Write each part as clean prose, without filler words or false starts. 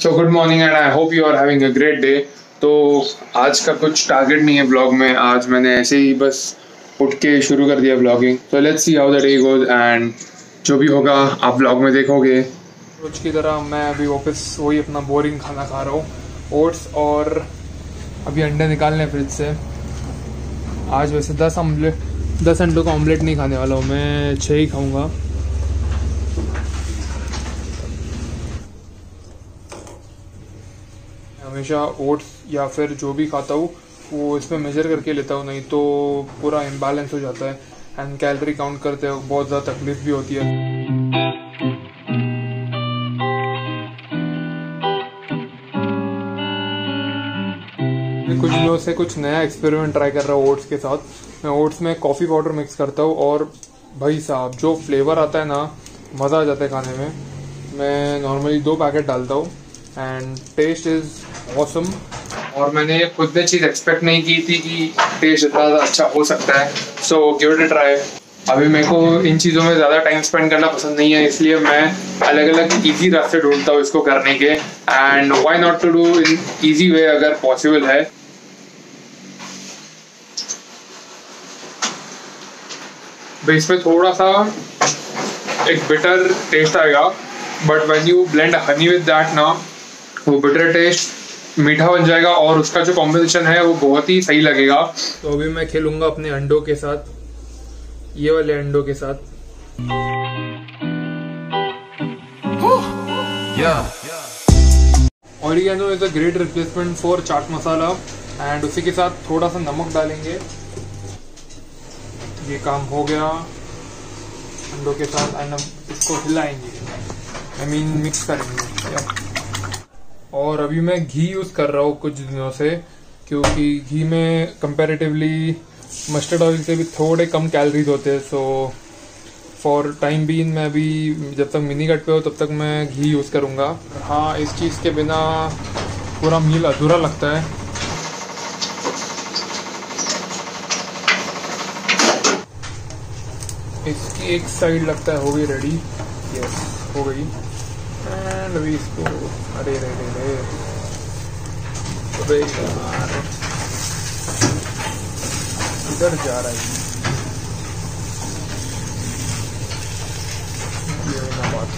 So good morning and I hope you are having a great day. तो आज का कुछ टारगेट नहीं है ब्लॉग में, आज मैंने ऐसे ही बस उठ के शुरू कर दिया ब्लॉगिंग। तो let's see how the day goes and जो भी होगा आप ब्लॉग में देखोगे। रोज की तरह मैं अभी वापस वही अपना बोरिंग खाना खा रहा हूँ, ओट्स और अभी अंडे निकालने हैं फ्रिज से। आज वैसे 10 अंडों का ऑमलेट नहीं खाने वाला हूँ मैं, 6 ही खाऊँगा। हमेशा ओट्स या फिर जो भी खाता हूँ वो इसमें मेजर करके लेता हूँ, नहीं तो पूरा इम्बैलेंस हो जाता है एंड कैलोरी काउंट करते वक्त बहुत ज़्यादा तकलीफ भी होती है। मैं कुछ दिनों से कुछ नया एक्सपेरिमेंट ट्राई कर रहा हूँ ओट्स के साथ। मैं ओट्स में कॉफ़ी पाउडर मिक्स करता हूँ और भाई साहब जो फ्लेवर आता है ना, मज़ा आ जाता है खाने में। मैं नॉर्मली 2 पैकेट डालता हूँ एंड टेस्ट इज़ ऑसम। और मैंने खुद ने चीज़ एक्सपेक्ट नहीं की थी कि टेस्ट इतना अच्छा हो सकता है। So give it a try. अभी मेरे को इन चीज़ों में ज़्यादा टाइम स्पेंड करना पसंद नहीं है, इसलिए मैं अलग अलग ईजी रास्ते ढूंढता हूँ इसको करने के। And why not to do in easy way अगर पॉसिबल है। इसमें थोड़ा सा एक बिटर टेस्ट आएगा, but when you blend honey with that ना, वो बिटर टेस्ट मीठा बन जाएगा और उसका जो कॉम्बिनेशन है वो बहुत ही सही लगेगा। तो अभी मैं खेलूंगा अपने अंडों के साथ, ये वाले अंडों के साथ। Oregano is a great replacement for chaat masala and उसी के साथ थोड़ा सा नमक डालेंगे। ये काम हो गया अंडों के साथ एंड हम इसको हिलाएंगे, मिक्स करेंगे। और अभी मैं घी यूज़ कर रहा हूँ कुछ दिनों से, क्योंकि घी में कंपैरेटिवली मस्टर्ड ऑयल से भी थोड़े कम कैलोरीज होते हैं। सो फॉर टाइम बीइंग मैं अभी जब तक मिनी कट पे हो तब तक मैं घी यूज़ करूँगा। हाँ, इस चीज़ के बिना पूरा मील अधूरा लगता है। इसकी एक साइड लगता है हो गई रेडी। यस, हो गई। एंड अभी इसको अरे इधर जा रहा है ये ना बात।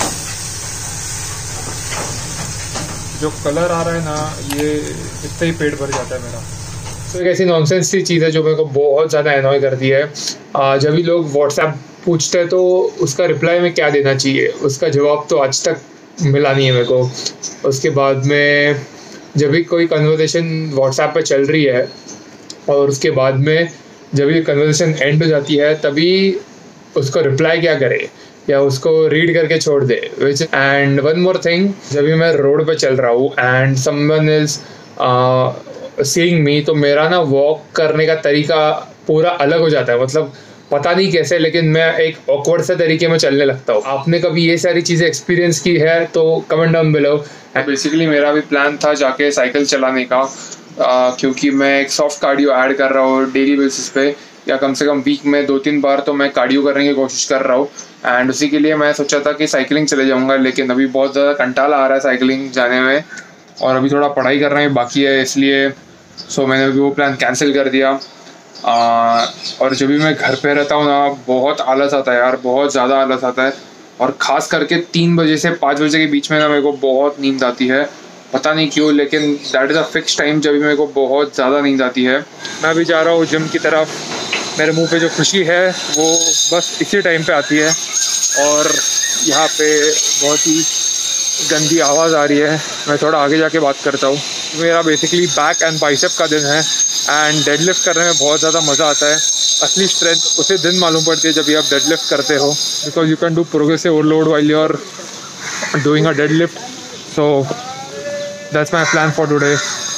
जो कलर आ रहा है ना, ये इससे ही पेट भर जाता है मेरा। तो एक ऐसी नॉनसेंस सी चीज़ है जो मेरे को बहुत ज़्यादा एनॉय करती है। जब भी लोग व्हाट्सएप पूछते हैं तो उसका रिप्लाई में क्या देना चाहिए, उसका जवाब तो आज तक मिला नहीं है मेरे को। उसके बाद में जब भी कोई कन्वर्सेशन व्हाट्सएप पे चल रही है और उसके बाद में जब भी कन्वर्सेशन एंड हो जाती है, तभी उसको रिप्लाई क्या करे या उसको रीड करके छोड़ दे। एंड वन मोर थिंग, जब भी मैं रोड पे चल रहा हूँ and someone is seeing me, तो मेरा ना वॉक करने का तरीका पूरा अलग हो जाता है। मतलब पता नहीं कैसे, लेकिन मैं एक ऑकवर्ड से तरीके में चलने लगता हूँ। आपने कभी ये सारी चीज़ें एक्सपीरियंस की है तो कमेंट डाउन बिलो। बेसिकली मेरा भी प्लान था जाके साइकिल चलाने का, क्योंकि मैं एक सॉफ्ट कार्डियो ऐड कर रहा हूँ डेली बेसिस पे, या कम से कम वीक में 2-3 बार तो मैं कार्डियो करने की कोशिश कर रहा हूँ। एंड उसी के लिए मैं सोचा था कि साइकिलिंग चले जाऊँगा, लेकिन अभी बहुत ज़्यादा कंटाला आ रहा है साइकिलिंग जाने में और अभी थोड़ा पढ़ाई करना ही बाकी है, इसलिए मैंने अभी वो प्लान कैंसिल कर दिया। और जब भी मैं घर पे रहता हूँ ना, बहुत आलस आता है यार, बहुत ज़्यादा आलस आता है। और ख़ास करके 3 बजे से 5 बजे के बीच में ना मेरे को बहुत नींद आती है, पता नहीं क्यों, लेकिन that is a fix time जब भी मेरे को बहुत ज़्यादा नींद आती है। मैं अभी जा रहा हूँ जिम की तरफ। मेरे मुंह पे जो खुशी है वो बस इसी टाइम पे आती है। और यहाँ पे बहुत ही गंदी आवाज़ आ रही है, मैं थोड़ा आगे जाके बात करता हूँ। मेरा बेसिकली बैक एंड बाइसेप का दिन है एंड डेडलिफ्ट करने में बहुत ज़्यादा मज़ा आता है। असली स्ट्रेंथ उसे दिन मालूम पड़ती है जब भी आप डेडलिफ्ट करते हो, because you can do progressive overload while you are doing a deadlift. So that's my plan for today.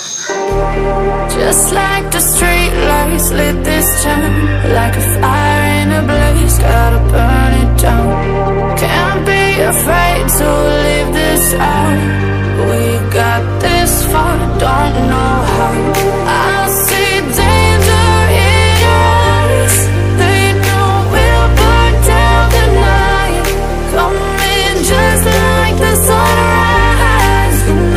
Just like the street lights lit this town, like a fire in a blaze, gotta burn it down. Can't be afraid to leave this out. We got this far, don't know how. I see danger in your eyes. They know we'll burn down the night. Coming just like the sunrise.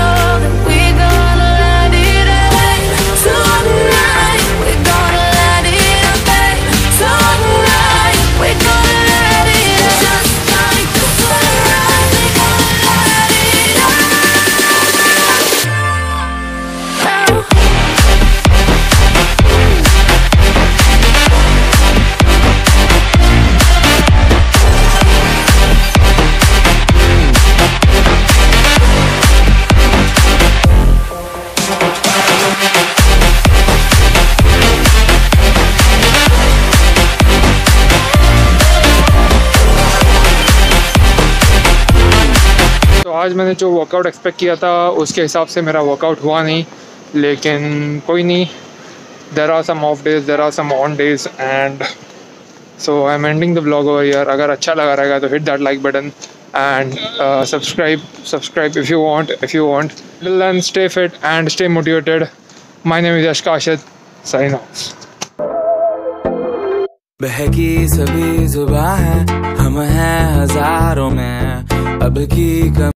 आज मैंने जो workout expect किया था उसके हिसाब से मेरा workout हुआ नहीं, लेकिन कोई नहीं, there are some off days, there are some on days, and so I am ending the vlog over here. अगर अच्छा लगा रहेगा तो hit that like button and subscribe if you want. Till then, stay fit and stay motivated. My name is Yash Kashid. Sign off. बहकी सभी जुबां हैं, हम हैं हजारों में, अब की